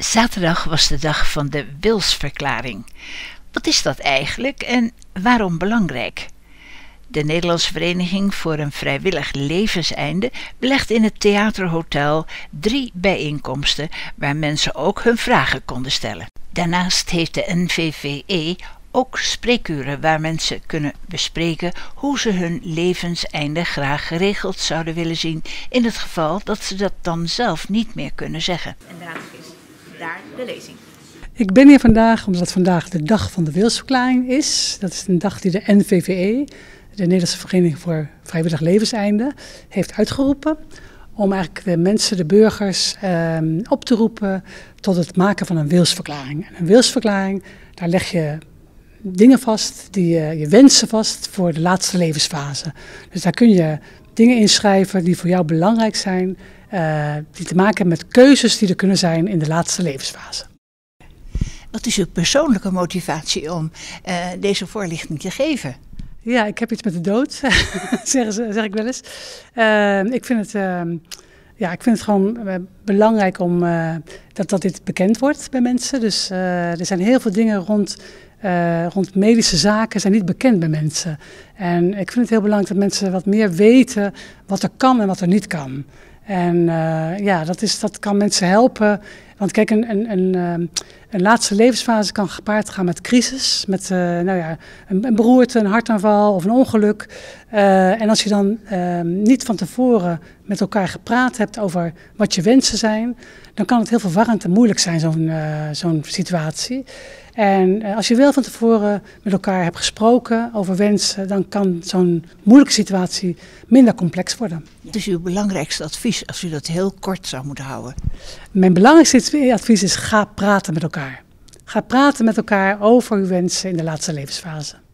Zaterdag was de dag van de wilsverklaring. Wat is dat eigenlijk en waarom belangrijk? De Nederlandse Vereniging voor een Vrijwillig Levenseinde belegt in het Theaterhotel 3 bijeenkomsten waar mensen ook hun vragen konden stellen. Daarnaast heeft de NVVE ook spreekuren waar mensen kunnen bespreken hoe ze hun levenseinde graag geregeld zouden willen zien in het geval dat ze dat dan zelf niet meer kunnen zeggen. En daarom is daar de lezing. Ik ben hier vandaag omdat het vandaag de dag van de wilsverklaring is. Dat is een dag die de NVVE, de Nederlandse Vereniging voor Vrijwillig Levenseinde, heeft uitgeroepen. Om eigenlijk de mensen, de burgers, op te roepen tot het maken van een wilsverklaring. En een wilsverklaring, daar leg je dingen vast, je wensen vast voor de laatste levensfase. Dus daar kun je dingen inschrijven die voor jou belangrijk zijn, die te maken hebben met keuzes die er kunnen zijn in de laatste levensfase. Wat is uw persoonlijke motivatie om deze voorlichting te geven? Ja, ik heb iets met de dood, zeg ik wel eens. Ik vind het gewoon belangrijk om dat dit bekend wordt bij mensen. Dus er zijn heel veel dingen rond medische zaken zijn niet bekend bij mensen. En ik vind het heel belangrijk dat mensen wat meer weten wat er kan en wat er niet kan. En dat kan mensen helpen. Want kijk, een laatste levensfase kan gepaard gaan met crisis, met een beroerte, een hartaanval of een ongeluk. En als je dan niet van tevoren met elkaar gepraat hebt over wat je wensen zijn, dan kan het heel verwarrend en moeilijk zijn, zo'n situatie. En als je wel van tevoren met elkaar hebt gesproken over wensen, dan kan zo'n moeilijke situatie minder complex worden. Wat is uw belangrijkste advies als u dat heel kort zou moeten houden? Mijn belangrijkste advies is: ga praten met elkaar. Ga praten met elkaar over uw wensen in de laatste levensfase.